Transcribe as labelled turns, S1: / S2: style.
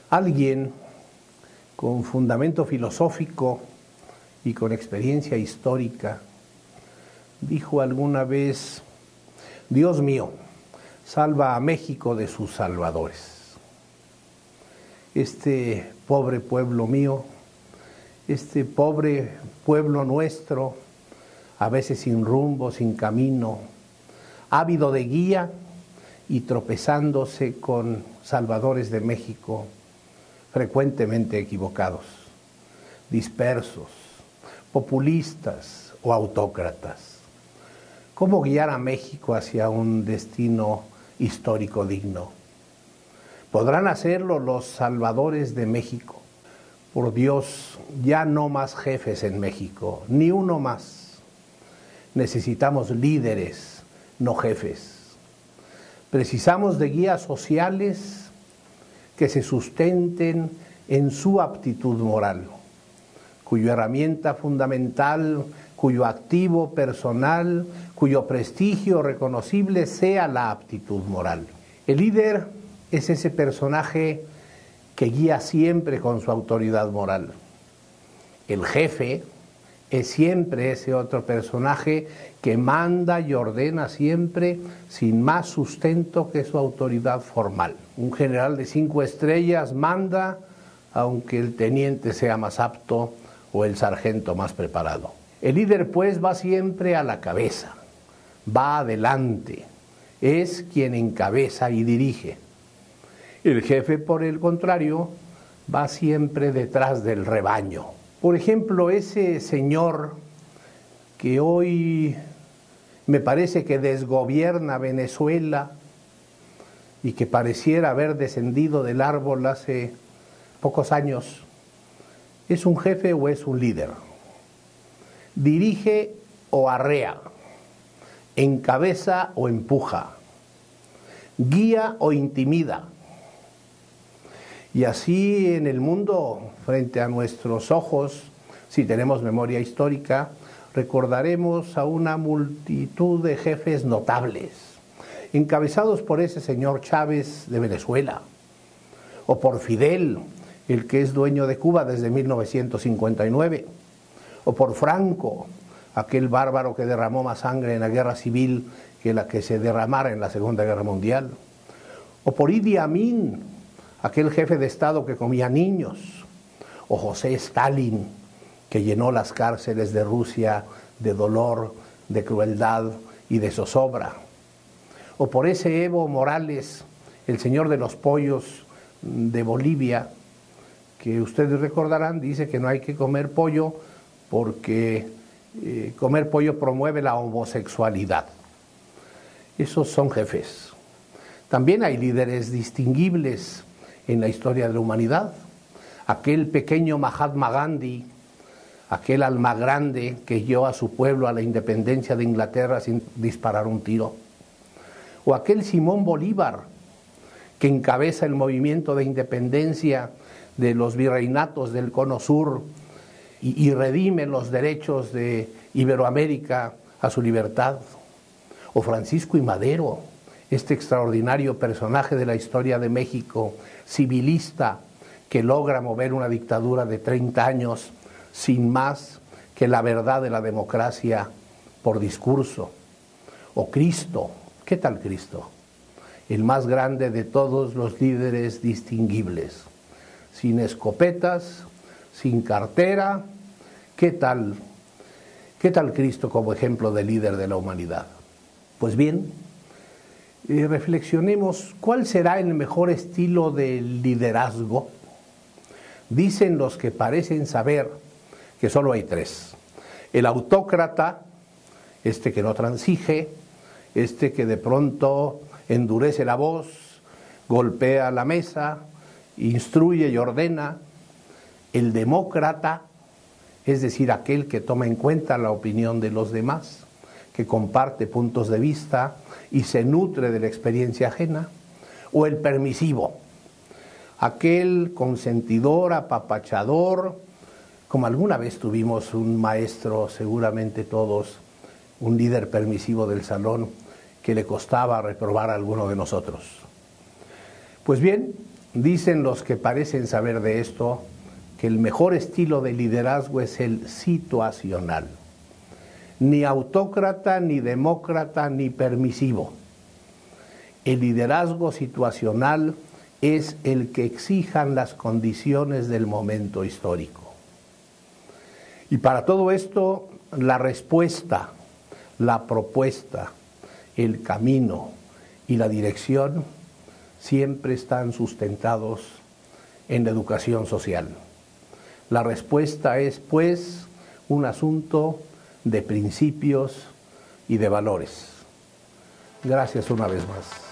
S1: Alguien con fundamento filosófico y con experiencia histórica dijo alguna vez: Dios mío, salva a México de sus salvadores. Este pobre pueblo mío, este pobre pueblo nuestro, a veces sin rumbo, sin camino, ávido de guía y tropezándose con salvadores de México frecuentemente equivocados, dispersos, populistas o autócratas. ¿Cómo guiar a México hacia un destino histórico digno? ¿Podrán hacerlo los salvadores de México? Por Dios, ya no más jefes en México, ni uno más. Necesitamos líderes, no jefes. Precisamos de guías sociales que se sustenten en su aptitud moral, cuya herramienta fundamental, cuyo activo personal, cuyo prestigio reconocible sea la aptitud moral. El líder es ese personaje que guía siempre con su autoridad moral. El jefe es siempre ese otro personaje que manda y ordena siempre sin más sustento que su autoridad formal. Un general de 5 estrellas manda aunque el teniente sea más apto o el sargento más preparado. El líder pues va siempre a la cabeza, va adelante, es quien encabeza y dirige. El jefe, por el contrario, va siempre detrás del rebaño. Por ejemplo, ese señor que hoy me parece que desgobierna Venezuela y que pareciera haber descendido del árbol hace pocos años, ¿es un jefe o es un líder? ¿Dirige o arrea? ¿Encabeza o empuja? ¿Guía o intimida? Y así en el mundo, frente a nuestros ojos, si tenemos memoria histórica, recordaremos a una multitud de jefes notables, encabezados por ese señor Chávez de Venezuela, o por Fidel, el que es dueño de Cuba desde 1959, o por Franco, aquel bárbaro que derramó más sangre en la guerra civil que la que se derramara en la Segunda Guerra Mundial, o por Idi Amin, aquel jefe de Estado que comía niños, o José Stalin, que llenó las cárceles de Rusia de dolor, de crueldad y de zozobra, o por ese Evo Morales, el señor de los pollos de Bolivia, que ustedes recordarán, dice que no hay que comer pollo porque comer pollo promueve la homosexualidad. Esos son jefes. También hay líderes distinguibles en la historia de la humanidad. Aquel pequeño Mahatma Gandhi, aquel alma grande que guió a su pueblo a la independencia de Inglaterra sin disparar un tiro. O aquel Simón Bolívar, que encabeza el movimiento de independencia de los virreinatos del Cono Sur y redime los derechos de Iberoamérica a su libertad. O Francisco I. Madero, este extraordinario personaje de la historia de México, civilista, que logra mover una dictadura de 30 años sin más que la verdad de la democracia por discurso. O Cristo, ¿qué tal Cristo? El más grande de todos los líderes distinguibles, sin escopetas, sin cartera. ¿Qué tal Cristo como ejemplo de líder de la humanidad? Pues bien, reflexionemos, ¿cuál será el mejor estilo de liderazgo? Dicen los que parecen saber que solo hay 3. El autócrata, este que no transige, este que de pronto endurece la voz, golpea la mesa, instruye y ordena. El demócrata, es decir, aquel que toma en cuenta la opinión de los demás, que comparte puntos de vista y se nutre de la experiencia ajena. O el permisivo, aquel consentidor, apapachador, como alguna vez tuvimos un maestro, seguramente todos, un líder permisivo del salón, que le costaba reprobar a alguno de nosotros. Pues bien, Dicen los que parecen saber de esto que el mejor estilo de liderazgo es el situacional. Ni autócrata, ni demócrata, ni permisivo. El liderazgo situacional es el que exijan las condiciones del momento histórico. Y para todo esto, la respuesta, la propuesta, el camino y la dirección siempre están sustentados en la educación social. La respuesta es, pues, un asunto de principios y de valores. Gracias una vez más.